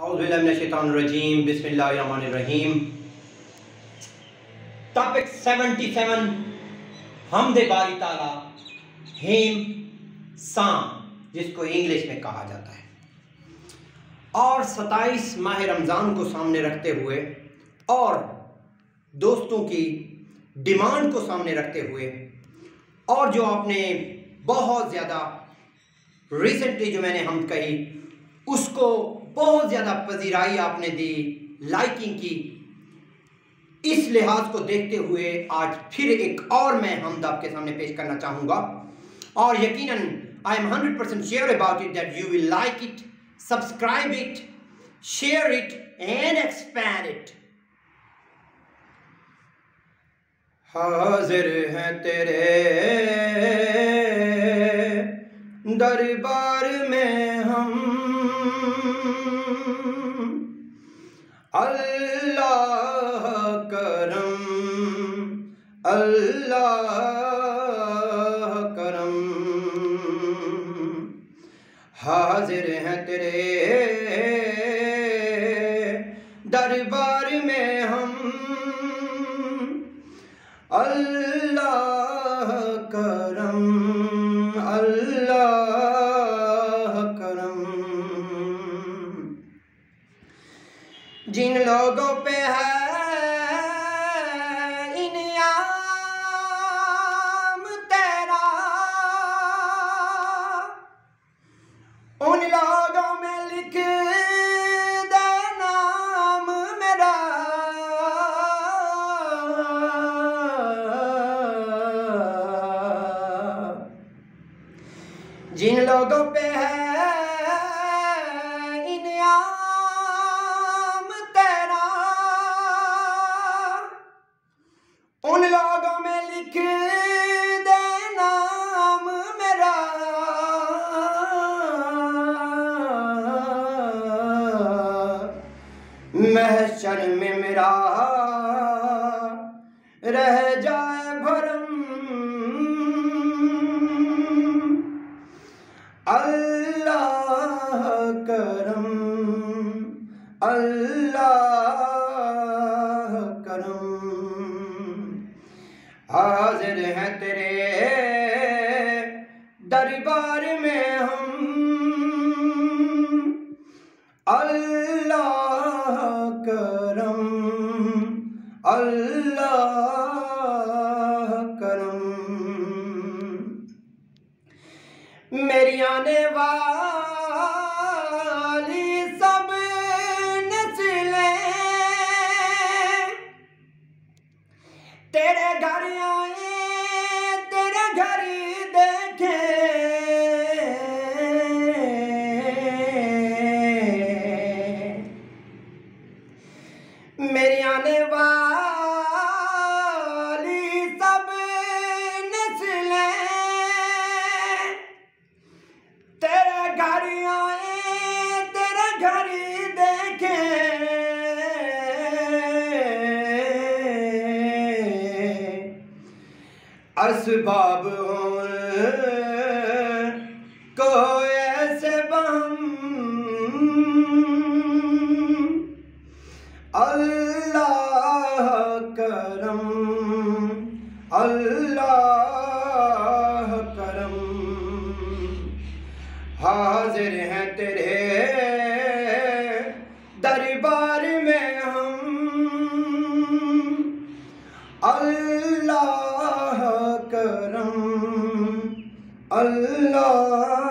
औज़ुबिल्लाहिमिनश्शैतानिर्रजीम बिस्मिल्लाहिर्रहमानिर्रहीम। टॉपिक 77 हमदे बारी ताला हेम साम, जिसको इंग्लिश में कहा जाता है। और 27 माह रमज़ान को सामने रखते हुए और दोस्तों की डिमांड को सामने रखते हुए और जो आपने बहुत ज़्यादा रिसेंटली जो मैंने हम कही उसको बहुत ज़्यादा पजीराई आपने दी, लाइकिंग की, इस लिहाज को देखते हुए आज फिर एक और मैं हमद आपके सामने पेश करना चाहूँगा। और यकीनन I am 100% sure about it that you will like it, subscribe it, share it and expand it. हाजिर हैं तेरे दरबार में हम, अल्लाह करम, अल्लाह करम। हाजिर हैं तेरे दरबार में हम, अल्लाह करम, अल्लाह करम। जिन लोगों पे है इनाम तेरा, उन लोगों में लिख दे नाम मेरा। जिन लोगों पे है उन लोगों में लिख दे नाम मेरा। महशर में मेरा रह जाए भरम, अल्लाह करम, अल्लाह करम। हाजिर हैं तेरे दरबार में हम, अल्लाह करम, अल्लाह करम। मेरी आने वाली सब नस्लें तेरे घर आए, तेरे घर देखे, मेरी आने वाली सब नस्लें तेरे घर आए, तेरे घर देखे। असबाब हों को ऐसे बहम, अल्लाह करम, अल्लाह करम। हाजिर हैं तेरे दरबार में हम, अल्लाह करम, अल्लाह